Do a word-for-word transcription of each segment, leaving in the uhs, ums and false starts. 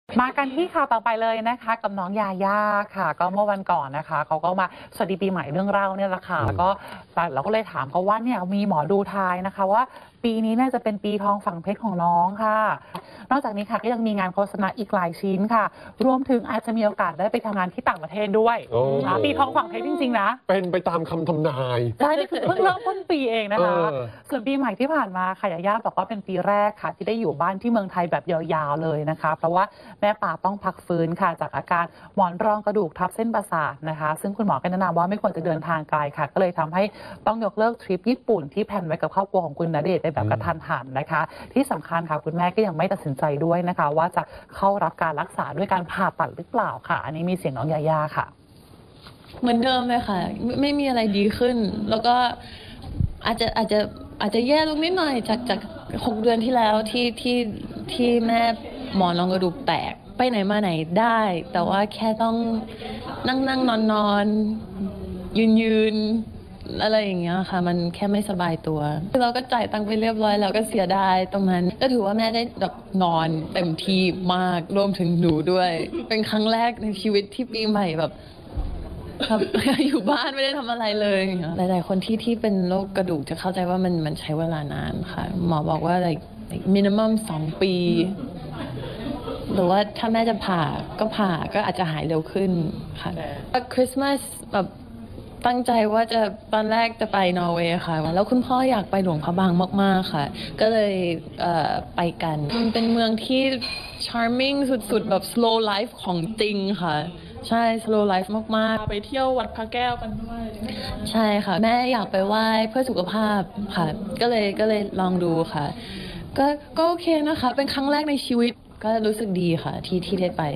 มากันที่ข่าวต่อไปเลยนะคะกับน้องยาย่าค่ะก็เมื่อวันก่อนนะคะเขาก็มาสวัสดีปีใหม่เรื่องเล่าเนี่ยแหละค่ะแล้วก็เราก็เลยถามเขาว่าเนี่ยมีหมอดูทายนะคะว่าปีนี้น่าจะเป็นปีทองฝังเพชรของน้องค่ะนอกจากนี้ค่ะก็ยังมีงานโฆษณาอีกหลายชิ้นค่ะรวมถึงอาจจะมีโอกาสได้ไปทำงานที่ต่างประเทศด้วยปีทองฝังเพชรจริงๆนะเป็นไปตามคำทำนายใช่นี่คือเพิ่งเริ่มต้นปีเองนะคะส่วนปีใหม่ที่ผ่านมาค่ะยาย่าบอกว่าเป็นปีแรกค่ะที่ได้อยู่บ้านที่เมืองไทยแบบยาวๆเลยนะคะเพราะว่าแม่ป่าต้องพักฟื้นค่ะจากอาการหมอนรองกระดูกทับเส้นประสาทนะคะซึ่งคุณหมอก็แนะนำว่าไม่ควรจะเดินทางไกลค่ะก็เลยทำให้ต้องยกเลิกทริปญี่ปุ่นที่แพลนไว้กับครอบครัวของคุณณเดชน์ไปแบบกระทันหันนะคะที่สำคัญค่ะคุณแม่ก็ยังไม่ตัดสินใจด้วยนะคะว่าจะเข้ารับการรักษาด้วยการผ่าตัดหรือเปล่าค่ะอันนี้มีเสียงน้องยาย่าค่ะเหมือนเดิมเลยค่ะไม่มีอะไรดีขึ้นแล้วก็อาจจะอาจจะอาจจะแย่ลงนิดหน่อยจากจากหกเดือนที่แล้วที่ที่ที่แม่หมอนรองกระดูกแตกไปไหนมาไหนได้แต่ว่าแค่ต้องนั่งนั่งนอนนอนยืนยืนอะไรอย่างเงี้ยค่ะมันแค่ไม่สบายตัวเราก็จ่ายตังค์ไปเรียบร้อยแล้วก็เสียดายตรงนั้นก็ถือว่าแม่ได้แบบนอนเต็มที่มากรวมถึงหนูด้วยเป็นครั้งแรกในชีวิตที่ปีใหม่แบบครับอยู่บ้านไม่ได้ทำอะไรเลยหลายๆคนที่ที่เป็นโรคกระดูกจะเข้าใจว่ามันมันใช้เวลานานค่ะหมอบอกว่า like minimum สองปีหรือว่าถ้าแม่จะผ่าก็ผ่าก็อาจจะหายเร็วขึ้นค่ะคริสต์มาสแบบตั้งใจว่าจะตอนแรกจะไปนอร์เวย์ค่ะแล้วคุณพ่ออยากไปหลวงพระบางมากๆค่ะก็เลยเอ่อไปกันมันเป็นเมืองที่ charming สุดๆแบบ slow life ของจริงค่ะใช่ slow life มากๆไปเที่ยววัดพระแก้วกันด้วยใช่ค่ะแม่อยากไปไหว้เพื่อสุขภาพค่ะก็เลยก็เลยลองดูค่ะก็ก็โอเคนะคะเป็นครั้งแรกในชีวิตก็รู้สึกดีค่ะที่ที่ได้ไป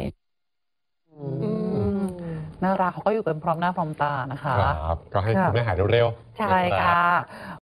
น่ารักเขาก็อยู่กันพร้อมหน้าพร้อมตานะคะครับก็ให้คุณแม่หายเร็วๆใช่ค่ะ